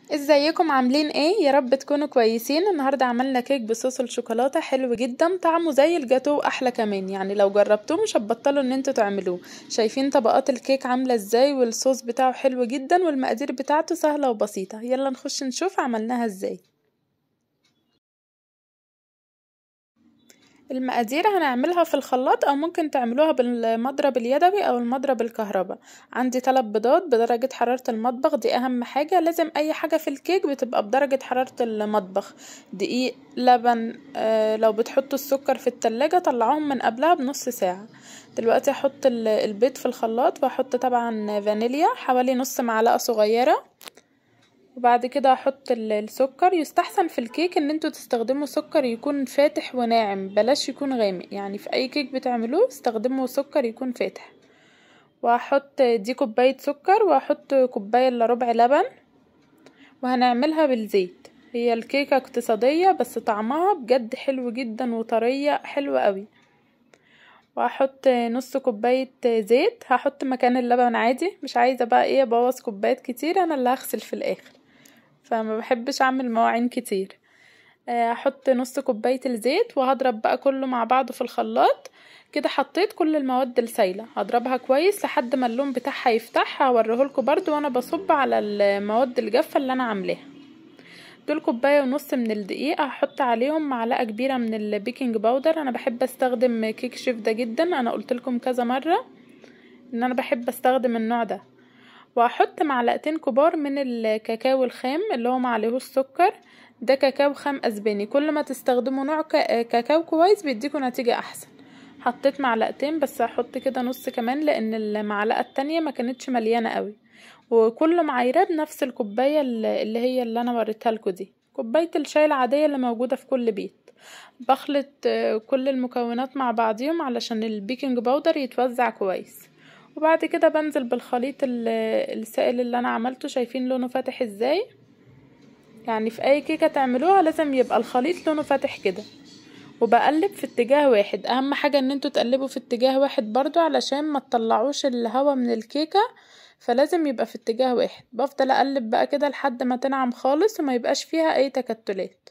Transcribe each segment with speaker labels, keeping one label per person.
Speaker 1: ازيكم عاملين ايه؟ يا رب تكونوا كويسين. النهارده عملنا كيك بصوص الشوكولاته حلو جدا، طعمه زي الجاتو احلى كمان. يعني لو جربتوه مش هتبطلوا ان انتوا تعملوه. شايفين طبقات الكيك عامله ازاي؟ والصوص بتاعه حلو جدا، والمقادير بتاعته سهله وبسيطه. يلا نخش نشوف عملناها ازاي. المقادير هنعملها في الخلاط او ممكن تعملوها بالمضرب اليدوي او المضرب الكهرباء. عندي 3 بيضات بدرجة حرارة المطبخ، دي اهم حاجة. لازم اي حاجة في الكيك بتبقى بدرجة حرارة المطبخ. دقيق، لبن، لو بتحطوا السكر في التلاجة طلعوهم من قبلها بنص ساعة. دلوقتي هحط البيض في الخلاط، وهحط طبعا فانيليا حوالي نص معلقة صغيرة. وبعد كده هحط السكر. يستحسن في الكيك ان انتوا تستخدموا سكر يكون فاتح وناعم، بلاش يكون غامق. يعني في اي كيك بتعملوه استخدموا سكر يكون فاتح. وهحط دي كوباية سكر، وهحط كوباية الا ربع لبن، وهنعملها بالزيت. هي الكيكة اقتصادية بس طعمها بجد حلو جدا وطرية حلوة قوي. وهحط نص كوباية زيت، هحط مكان اللبن عادي، مش عايزة بقى ايه ابوظ كوبايات كتير، انا اللي هغسل في الاخر فما بحبش اعمل مواعين كتير. هحط نص كوباية الزيت، وهضرب بقى كله مع بعضه في الخلاط. كده حطيت كل المواد السايلة، هضربها كويس لحد ما اللون بتاعها يفتح. هوريهولكوا برضو وانا بصب على المواد الجافة اللي انا عاملاها. دول كوباية ونص من الدقيق، هحط عليهم معلقة كبيرة من البيكنج باودر. انا بحب استخدم كيك شيف ده جدا، انا قلت لكم كذا مرة ان انا بحب استخدم النوع ده. وهحط معلقتين كبار من الكاكاو الخام اللي هو معلهوش سكر، ده كاكاو خام اسباني. كل ما تستخدموا نوع كاكاو كويس بيديكوا نتيجة احسن. حطيت معلقتين بس، هحط كده نص كمان لان المعلقة التانية ما كانتش مليانة قوي. وكل معاييره بنفس الكوباية اللي هي اللي انا وريتها لكم دي، كوباية الشاي العادية اللي موجودة في كل بيت. بخلط كل المكونات مع بعضيهم علشان البيكنج باودر يتوزع كويس. وبعد كده بنزل بالخليط السائل اللي انا عملته. شايفين لونه فاتح ازاي؟ يعني في اي كيكة تعملوها لازم يبقى الخليط لونه فاتح كده. وبقلب في اتجاه واحد، اهم حاجة ان انتوا تقلبوا في اتجاه واحد برضو علشان ما تطلعوش الهواء من الكيكة، فلازم يبقى في اتجاه واحد. بفضل اقلب بقى كده لحد ما تنعم خالص وما يبقاش فيها اي تكتلات.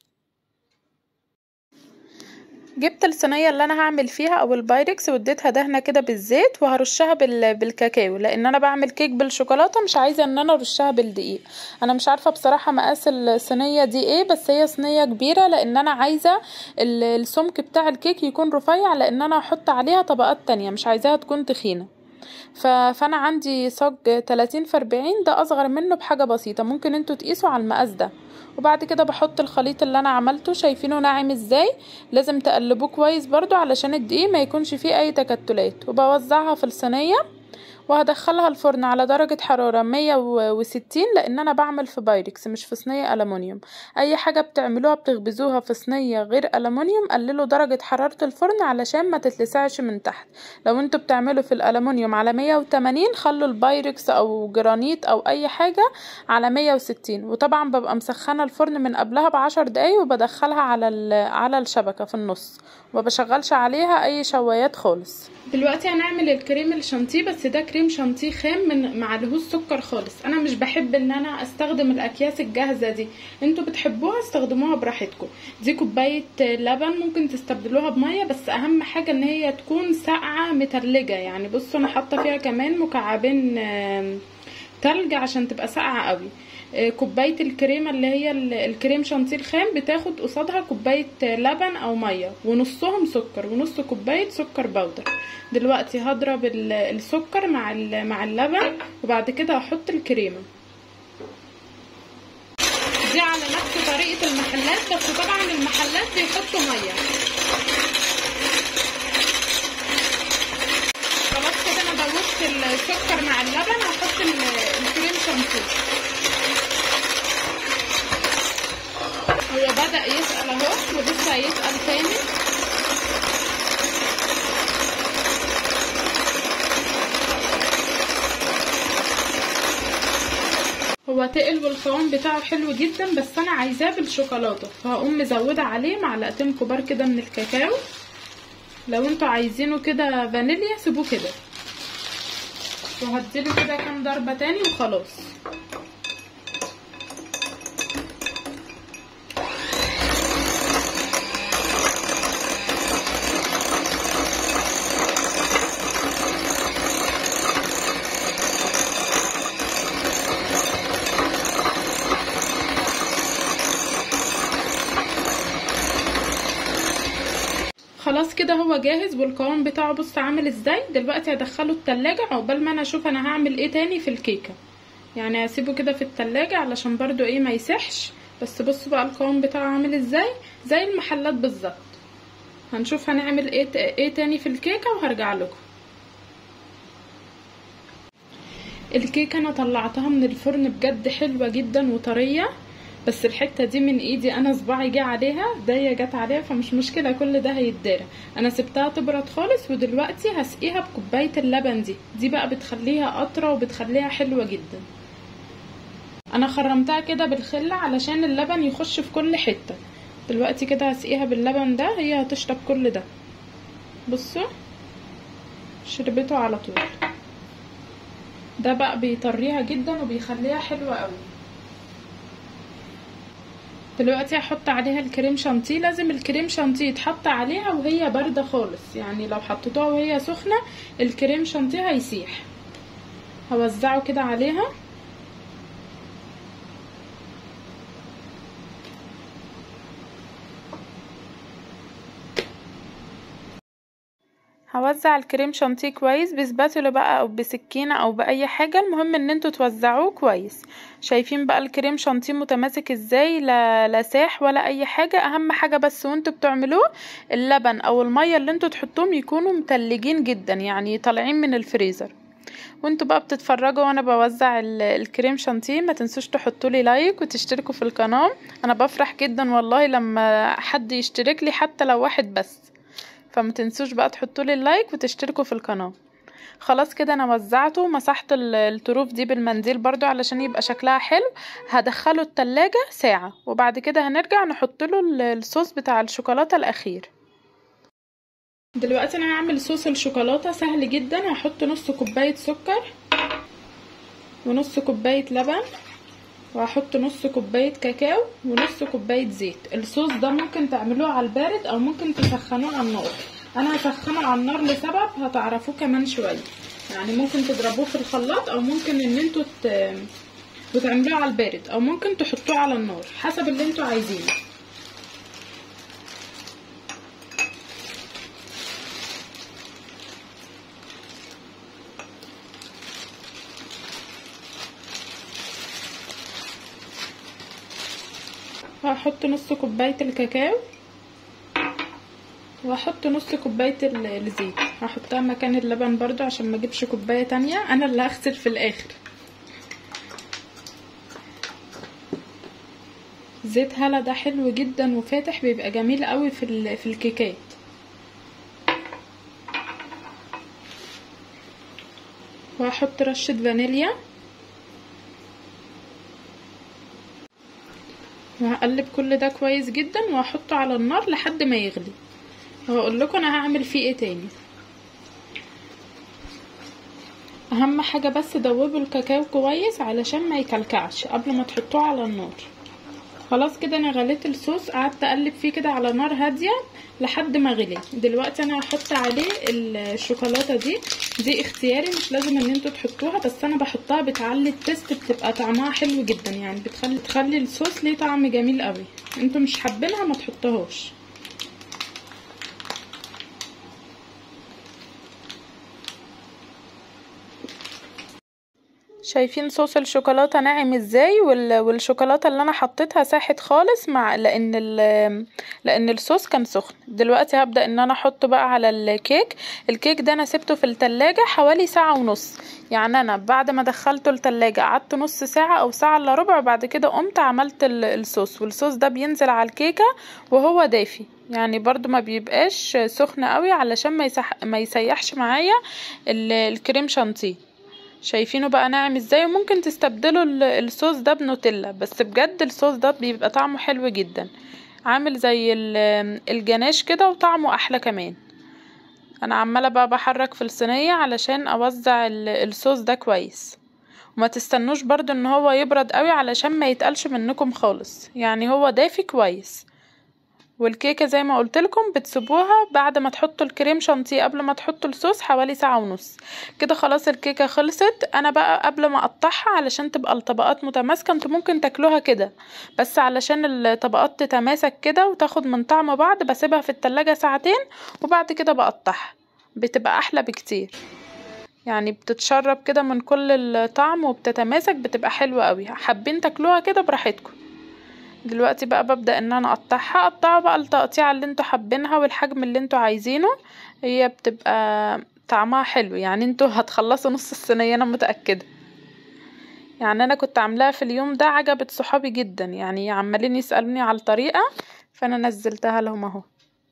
Speaker 1: جبت الصينيه اللي انا هعمل فيها او البايركس، واديتها دهنه كده بالزيت، وهرشها بالكاكاو لان انا بعمل كيك بالشوكولاته، مش عايزه ان انا ارشها بالدقيق. انا مش عارفه بصراحه مقاس الصينيه دي ايه، بس هي صينيه كبيره لان انا عايزه السمك بتاع الكيك يكون رفيع، لان انا هحط عليها طبقات تانية مش عايزاها تكون تخينه. فانا عندي صاج 30 في 40، ده اصغر منه بحاجه بسيطه، ممكن انتوا تقيسوا على المقاس ده. وبعد كده بحط الخليط اللي انا عملته. شايفينه ناعم ازاي؟ لازم تقلبوه كويس برضو علشان الدقيق ما يكونش فيه اي تكتلات. وبوزعها في الصينيه، وهدخلها الفرن على درجة حرارة 160، لان انا بعمل في بايركس مش في صينية ألمونيوم. اي حاجة بتعملوها بتخبزوها في صينية غير ألمونيوم قللوا درجة حرارة الفرن علشان ما تتلسعش من تحت. لو انتوا بتعملوا في الألمونيوم على 180، خلوا البايركس او جرانيت او اي حاجة على 160. وطبعا ببقى مسخنة الفرن من قبلها ب10 دقايق، وبدخلها على الشبكة في النص، ومبشغلش عليها اي شوايات خالص. دلوقتي هنعمل الكريم الشانتيه، بس ده كريم شانتيه خام من معلهوش سكر خالص. انا مش بحب ان انا استخدم الاكياس الجاهزه دي، انتوا بتحبوها استخدموها براحتكم. دي كوبايه لبن، ممكن تستبدلوها بميه، بس اهم حاجه ان هي تكون ساقعه متلجه. يعني بصوا انا حاطه فيها كمان مكعبين تلج عشان تبقى ساقعه قوي. كوبايه الكريمه اللي هي الكريم شانتيه الخام بتاخد قصادها كوبايه لبن او ميه، ونصهم سكر، ونص كوبايه سكر بودر. دلوقتي هضرب السكر مع اللبن، وبعد كده هحط الكريمه. دي على نفس طريقه المحلات، بس طبعا المحلات بيحطوا ميه. خلاص كده انا دوبت السكر مع اللبن، هحط الكريم شانتيه. هو بدأ يسأل اهو، ولسه هيسأل تاني. هو تقل والقوام بتاعه حلو جدا، بس انا عايزاه بالشوكولاته، فهقوم مزوده عليه معلقتين كبار كده من الكاكاو. لو انتوا عايزينه كده فانيليا سيبوه كده، وهديله كده كام ضربه تاني وخلاص. خلاص كده هو جاهز والقوام بتاعه بص عامل ازاي. دلوقتي هدخله التلاجة عقبال ما انا اشوف انا هعمل ايه تاني في الكيكة. يعني هسيبه كده في التلاجة علشان برضو ايه ما يسحش. بس بصوا بقى القوام بتاعه عامل ازاي، زي المحلات بالظبط. هنشوف هنعمل ايه تاني في الكيكة وهرجع لكم. الكيكة انا طلعتها من الفرن بجد حلوة جدا وطرية، بس الحته دي من ايدي انا صباعي جه عليها، ايديا جت عليها، فمش مشكله كل ده هيتدارى. انا سبتها تبرد خالص ودلوقتي هسقيها بكوبايه اللبن دي بقى بتخليها قطره وبتخليها حلوه جدا. انا خرمتها كده بالخله علشان اللبن يخش في كل حته. دلوقتي كده هسقيها باللبن ده، هي هتشرب كل ده. بصوا شربته على طول. ده بقى بيطريها جدا وبيخليها حلوه قوي. دلوقتي هحط عليها الكريم شانتيه. لازم الكريم شانتيه يتحط عليها وهي بارده خالص، يعني لو حطيتوها وهي سخنه الكريم شانتيه هيسيح. هوزعه كده عليها. هوزع الكريم شانتيه كويس بسباتولا بقى او بسكينه او باي حاجه، المهم ان انتوا توزعوه كويس. شايفين بقى الكريم شانتيه متماسك ازاي، لا ساح ولا اي حاجه. اهم حاجه بس وانتوا بتعملوه اللبن او الميه اللي انتوا تحطوهم يكونوا متلجين جدا، يعني طالعين من الفريزر. وانتوا بقى بتتفرجوا وانا بوزع الكريم شانتيه، ما تنسوش تحطوا لي لايك وتشتركوا في القناه. انا بفرح جدا والله لما حد يشترك لي حتى لو واحد بس، فما تنسوش بقى تحطوا لي اللايك وتشتركوا في القناه. خلاص كده انا وزعته ومسحت الطروف دي بالمنديل برضو علشان يبقى شكلها حلو. هدخله التلاجة ساعة وبعد كده هنرجع نحط له الصوص بتاع الشوكولاتة الاخير. دلوقتي انا هعمل صوص الشوكولاتة سهل جدا. هحط نص كوباية سكر ونص كوباية لبن، وهحط نص كوباية كاكاو ونص كوباية زيت. الصوص ده ممكن تعملوه على البارد او ممكن تسخنوه على النار. انا هسخنه على النار لسبب هتعرفوه كمان شوية. يعني ممكن تضربوه في الخلاط او ممكن ان انتوا وتعملوه على البارد او ممكن تحطوه على النار حسب اللي انتوا عايزينه. هحط نص كوباية الكاكاو وهحط نص كوباية الزيت. هحطها مكان اللبن برضو عشان ما اجيبش كوباية تانية، انا اللي هغسل في الاخر. زيت هلا ده حلو جدا وفاتح، بيبقى جميل قوي في الكيكات. وهحط رشة فانيليا وهقلب كل ده كويس جدا وهحطه على النار لحد ما يغلي. وهقول لكم انا هعمل فيه ايه تاني. اهم حاجه بس دوبوا الكاكاو كويس علشان ما يكلكعش قبل ما تحطوه على النار. خلاص كده انا غليت الصوص، قعدت اقلب فيه كده على نار هاديه لحد ما غلي. دلوقتي انا هحط عليه الشوكولاته دي اختياري، مش لازم ان انتوا تحطوها، بس انا بحطها بتعلي التست، بتبقى طعمها حلو جدا، يعني بتخلي الصوص ليه طعم جميل قوي. انتوا مش حابينها ما تحطوهاش. شايفين صوص الشوكولاته ناعم ازاي، والشوكولاته اللي انا حطيتها ساحت خالص مع لان الصوص كان سخن. دلوقتي هبدا ان انا احطه بقى على الكيك ده. انا سبته في التلاجة حوالي ساعه ونص، يعني انا بعد ما دخلته التلاجة قعدت نص ساعه او ساعه الا ربع، بعد كده قمت عملت الصوص. والصوص ده بينزل على الكيكه وهو دافي، يعني برضو ما بيبقاش سخن قوي علشان ما يسيحش معايا الكريم شانتيه. شايفينه بقى ناعم ازاي. وممكن تستبدلوا الصوص ده بنوتيلا، بس بجد الصوص ده بيبقى طعمه حلو جدا، عامل زي الجناش كده وطعمه احلى كمان. انا عماله بقى بحرك في الصينيه علشان اوزع الصوص ده كويس. وما تستنوش برضو ان هو يبرد قوي علشان ما يتقلش منكم خالص، يعني هو دافي كويس. والكيكه زي ما قلت لكم بتسيبوها بعد ما تحطوا الكريم شانتيه قبل ما تحطوا الصوص حوالي ساعه ونص. كده خلاص الكيكه خلصت. انا بقى قبل ما اقطعها علشان تبقى الطبقات متماسكه، انتوا ممكن تاكلوها كده بس علشان الطبقات تتماسك كده وتاخد من طعم بعض بسيبها في التلاجة ساعتين وبعد كده بقطعها، بتبقى احلى بكتير. يعني بتتشرب كده من كل الطعم وبتتماسك، بتبقى حلوة قوي. حابين تاكلوها كده براحتكم. دلوقتي بقى ببدأ ان انا اقطعها بقى التقطيعة اللي انتوا حابينها والحجم اللي انتوا عايزينه. هي بتبقى طعمها حلو، يعني انتوا هتخلصوا نص الصينية انا متأكدة. يعني انا كنت عاملاها في اليوم ده، عجبت صحابي جدا، يعني عمالين يسألوني على الطريقة فانا نزلتها لهم اهو.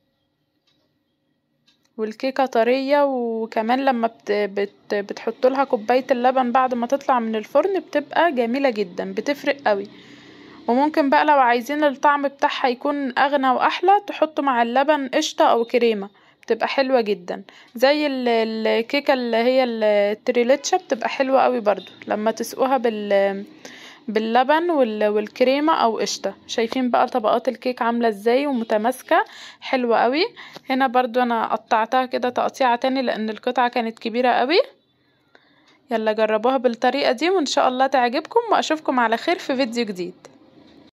Speaker 1: والكيكة طرية، وكمان لما بتحطوا لها كوباية اللبن بعد ما تطلع من الفرن بتبقى جميلة جدا، بتفرق قوي. وممكن بقى لو عايزين الطعم بتاعها يكون اغنى واحلى تحطوا مع اللبن قشطة او كريمة، بتبقى حلوة جدا. زي الكيكة اللي هي التريليتشا بتبقى حلوة قوي برضو لما تسقوها باللبن والكريمة او قشطة. شايفين بقى طبقات الكيك عاملة ازاي ومتماسكة، حلوة قوي. هنا برضو انا قطعتها كده تقطيعة تاني لان القطعة كانت كبيرة قوي. يلا جربوها بالطريقة دي وان شاء الله تعجبكم، واشوفكم على خير في فيديو جديد.